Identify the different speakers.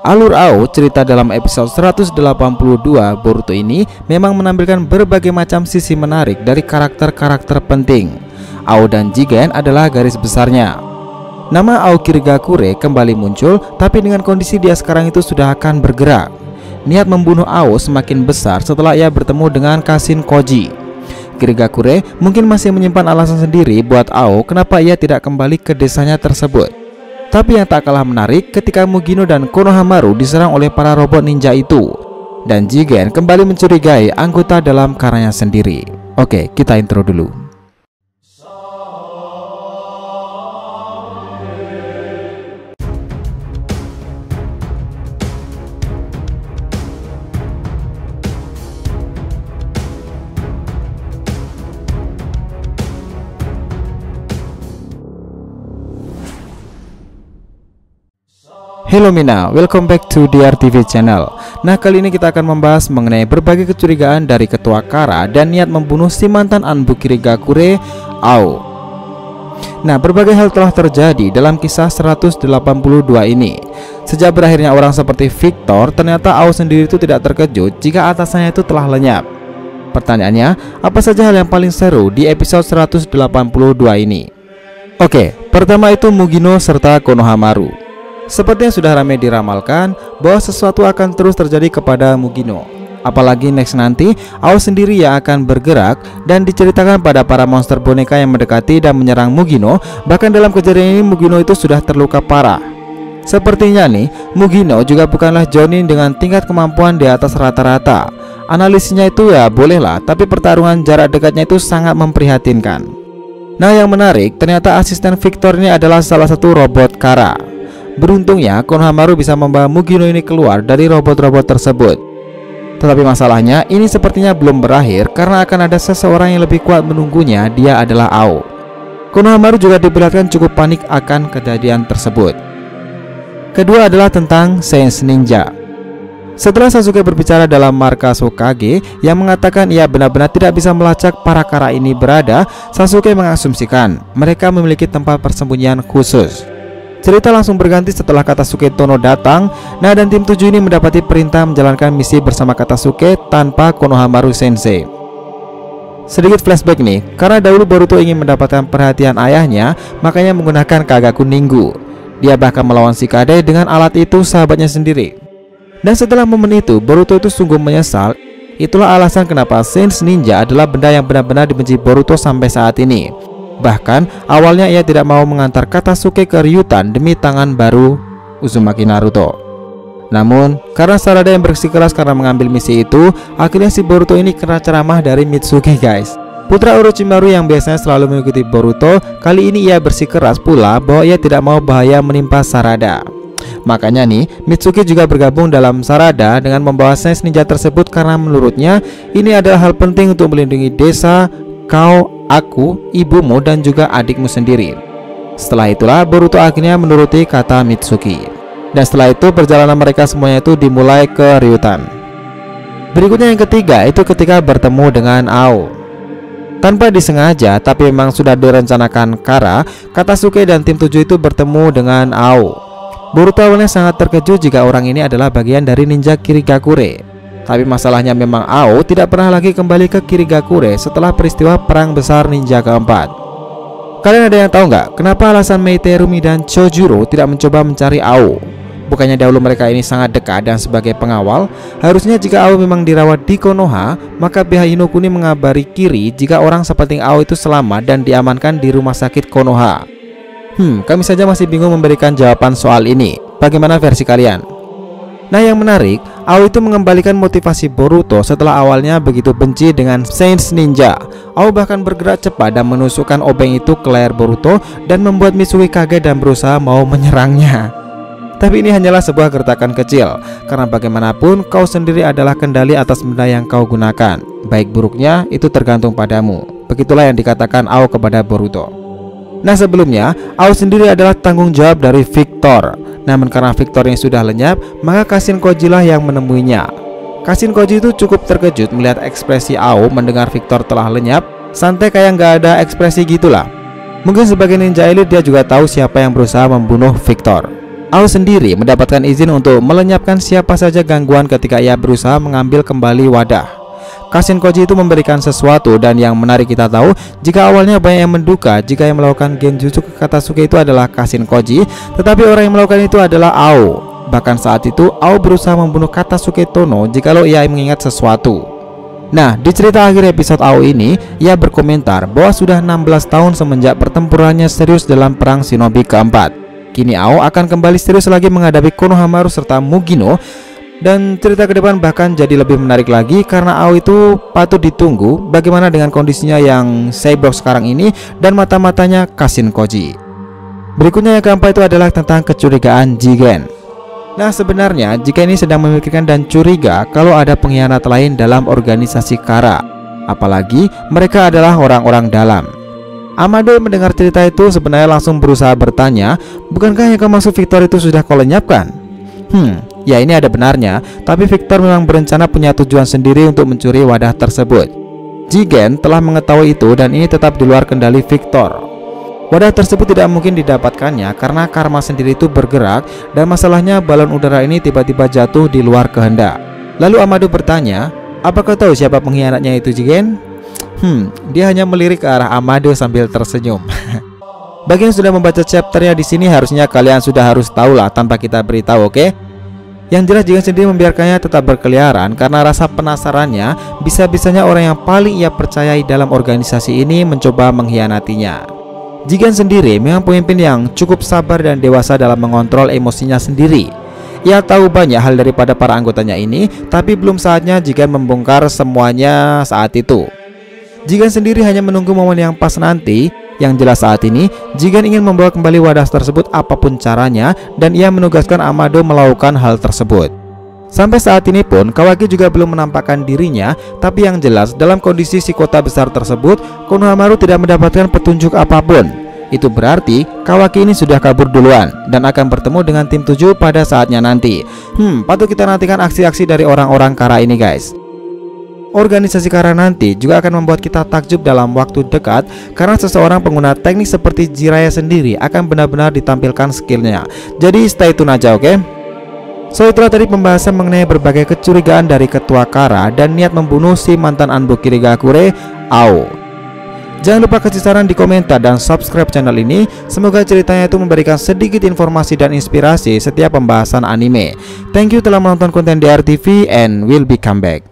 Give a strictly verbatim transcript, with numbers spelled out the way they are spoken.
Speaker 1: Alur A O cerita dalam episode seratus delapan puluh dua Boruto ini memang menampilkan berbagai macam sisi menarik dari karakter-karakter penting. A O dan Jigen adalah garis besarnya. Nama A O Kirigakure kembali muncul, tapi dengan kondisi dia sekarang itu sudah akan bergerak. Niat membunuh A O semakin besar setelah ia bertemu dengan Kashin Koji. Kirigakure mungkin masih menyimpan alasan sendiri buat A O kenapa ia tidak kembali ke desanya tersebut. Tapi yang tak kalah menarik ketika Mugino dan Konohamaru diserang oleh para robot ninja itu, dan Jigen kembali mencurigai anggota dalam karanya sendiri. Oke, kita intro dulu. Hello Mina, welcome back to D R T V channel. Nah, kali ini kita akan membahas mengenai berbagai kecurigaan dari ketua Kara dan niat membunuh si mantan Anbu Kirigakure, A O. Nah, berbagai hal telah terjadi dalam kisah seratus delapan puluh dua ini. Sejak berakhirnya orang seperti Victor, ternyata A O sendiri itu tidak terkejut jika atasannya itu telah lenyap. Pertanyaannya, apa saja hal yang paling seru di episode seratus delapan puluh dua ini? Oke, pertama itu Mugino serta Konohamaru. Seperti yang sudah ramai diramalkan bahwa sesuatu akan terus terjadi kepada Mugino. Apalagi next nanti A O sendiri yang akan bergerak dan diceritakan pada para monster boneka yang mendekati dan menyerang Mugino. Bahkan dalam kejadian ini Mugino itu sudah terluka parah. Sepertinya nih Mugino juga bukanlah Jonin dengan tingkat kemampuan di atas rata-rata. Analisisnya itu ya bolehlah, tapi pertarungan jarak dekatnya itu sangat memprihatinkan. Nah, yang menarik ternyata asisten Victor ini adalah salah satu robot Kara. Beruntungnya Konohamaru bisa membawa Mugino ini keluar dari robot-robot tersebut. Tetapi masalahnya ini sepertinya belum berakhir karena akan ada seseorang yang lebih kuat menunggunya. Dia adalah A O. Konohamaru juga diperlihatkan cukup panik akan kejadian tersebut. Kedua adalah tentang Saint Ninja. Setelah Sasuke berbicara dalam markas Hokage yang mengatakan ia benar-benar tidak bisa melacak para Kara ini berada, Sasuke mengasumsikan mereka memiliki tempat persembunyian khusus. Cerita langsung berganti setelah Katasuke Tono datang. Nah, dan tim tujuh ini mendapati perintah menjalankan misi bersama Katasuke tanpa Konohamaru Sensei. Sedikit flashback nih, karena dahulu Boruto ingin mendapatkan perhatian ayahnya, makanya menggunakan Kagaku Ninggu. Dia bahkan melawan Shikade dengan alat itu sahabatnya sendiri. Dan setelah momen itu, Boruto itu sungguh menyesal. Itulah alasan kenapa Saint Ninja adalah benda yang benar-benar dibenci Boruto sampai saat ini. Bahkan awalnya ia tidak mau mengantar Katasuke ke Ryutan demi tangan baru Uzumaki Naruto. Namun karena Sarada yang bersikeras karena mengambil misi itu, akhirnya si Boruto ini kena ceramah dari Mitsuki guys. Putra Orochimaru yang biasanya selalu mengikuti Boruto, kali ini ia bersikeras pula bahwa ia tidak mau bahaya menimpa Sarada. Makanya nih Mitsuki juga bergabung dalam Sarada dengan membawa Saint Ninja tersebut karena menurutnya ini adalah hal penting untuk melindungi desa, kau, aku, ibumu, dan juga adikmu sendiri. Setelah itulah Boruto akhirnya menuruti kata Mitsuki. Dan setelah itu perjalanan mereka semuanya itu dimulai ke Ryutan. Berikutnya yang ketiga itu ketika bertemu dengan A O. Tanpa disengaja tapi memang sudah direncanakan Kara, Katasuke dan tim tujuh itu bertemu dengan A O. Boruto awalnya sangat terkejut jika orang ini adalah bagian dari ninja Kirigakure. Tapi masalahnya memang A O tidak pernah lagi kembali ke Kirigakure setelah peristiwa perang besar ninja keempat. Kalian ada yang tahu nggak kenapa alasan Meiterumi dan Chojuro tidak mencoba mencari A O? Bukannya dahulu mereka ini sangat dekat dan sebagai pengawal? Harusnya jika A O memang dirawat di Konoha, maka pihak Hinokuni mengabari Kiri jika orang seperti A O itu selamat dan diamankan di rumah sakit Konoha. Hmm, kami saja masih bingung memberikan jawaban soal ini. Bagaimana versi kalian? Nah, yang menarik, A O itu mengembalikan motivasi Boruto setelah awalnya begitu benci dengan Saint Ninja. A O bahkan bergerak cepat dan menusukkan obeng itu ke leher Boruto dan membuat Mitsuki kaget dan berusaha mau menyerangnya. Tapi ini hanyalah sebuah gertakan kecil, karena bagaimanapun kau sendiri adalah kendali atas benda yang kau gunakan. Baik buruknya itu tergantung padamu. Begitulah yang dikatakan A O kepada Boruto. Nah, sebelumnya A O sendiri adalah tanggung jawab dari Victor. Namun karena Victor yang sudah lenyap, maka Kashin Koji lah yang menemuinya. Kashin Koji itu cukup terkejut melihat ekspresi A O mendengar Victor telah lenyap. Santai kayak nggak ada ekspresi gitulah. Mungkin sebagai ninja elit dia juga tahu siapa yang berusaha membunuh Victor. Ao sendiri mendapatkan izin untuk melenyapkan siapa saja gangguan ketika ia berusaha mengambil kembali wadah. Kashin Koji itu memberikan sesuatu, dan yang menarik kita tahu jika awalnya banyak yang menduga jika yang melakukan genjutsu ke Katasuke itu adalah Kashin Koji, tetapi orang yang melakukan itu adalah Ao. Bahkan saat itu Ao berusaha membunuh Katasuke Tono jikalau ia mengingat sesuatu. Nah, di cerita akhir episode Ao ini, ia berkomentar bahwa sudah enam belas tahun semenjak pertempurannya serius dalam perang shinobi keempat. Kini Ao akan kembali serius lagi menghadapi Konohamaru serta Mugino. Dan cerita ke depan bahkan jadi lebih menarik lagi karena Ao itu patut ditunggu bagaimana dengan kondisinya yang cyborg sekarang ini dan mata-matanya Kashin Koji. Berikutnya yang keempat itu adalah tentang kecurigaan Jigen. Nah, sebenarnya jika ini sedang memikirkan dan curiga kalau ada pengkhianat lain dalam organisasi Kara, apalagi mereka adalah orang-orang dalam. Amado mendengar cerita itu sebenarnya langsung berusaha bertanya, bukankah yang kau maksud Victor itu sudah kau lenyapkan? Hmm, ya ini ada benarnya, tapi Victor memang berencana punya tujuan sendiri untuk mencuri wadah tersebut. Jigen telah mengetahui itu dan ini tetap di luar kendali Victor. Wadah tersebut tidak mungkin didapatkannya karena karma sendiri itu bergerak, dan masalahnya balon udara ini tiba-tiba jatuh di luar kehendak. Lalu Amado bertanya, apakah tahu siapa pengkhianatnya itu Jigen? Hmm, dia hanya melirik ke arah Amado sambil tersenyum. Bagi yang sudah membaca chapternya di sini, harusnya kalian sudah harus tahu lah tanpa kita beritahu, oke? Okay? Yang jelas Jigen sendiri membiarkannya tetap berkeliaran karena rasa penasarannya, bisa-bisanya orang yang paling ia percayai dalam organisasi ini mencoba mengkhianatinya. Jigen sendiri memang pemimpin yang cukup sabar dan dewasa dalam mengontrol emosinya sendiri. Ia tahu banyak hal daripada para anggotanya ini, tapi belum saatnya Jigen membongkar semuanya saat itu. Jigen sendiri hanya menunggu momen yang pas nanti. Yang jelas saat ini Jigen ingin membawa kembali wadah tersebut apapun caranya, dan ia menugaskan Amado melakukan hal tersebut. Sampai saat ini pun Kawaki juga belum menampakkan dirinya, tapi yang jelas dalam kondisi si kota besar tersebut Konohamaru tidak mendapatkan petunjuk apapun. Itu berarti Kawaki ini sudah kabur duluan dan akan bertemu dengan tim tujuh pada saatnya nanti. Hmm, patut kita nantikan aksi-aksi dari orang-orang Kara ini guys. Organisasi Kara nanti juga akan membuat kita takjub dalam waktu dekat karena seseorang pengguna teknik seperti Jiraiya sendiri akan benar-benar ditampilkan skillnya. Jadi stay tune aja, oke? Okay? So itulah tadi pembahasan mengenai berbagai kecurigaan dari ketua Kara dan niat membunuh si mantan Anbuk Kirigakure, Ao. Jangan lupa kasih saran di komentar dan subscribe channel ini. Semoga ceritanya itu memberikan sedikit informasi dan inspirasi setiap pembahasan anime. Thank you telah menonton konten D R T V and we'll be come back.